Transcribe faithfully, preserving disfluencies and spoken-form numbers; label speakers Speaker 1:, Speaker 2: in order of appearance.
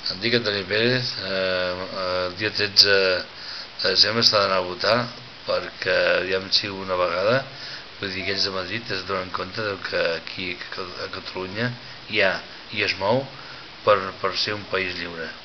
Speaker 1: Em dic Antoni Pérez, eh, el dia tretze de desembre s'ha d'anar a votar perquè, aviam si una vegada, vull dir, aquells de Madrid es donen compte que aquí a Catalunya hi ha i es mou per, per ser un país lliure.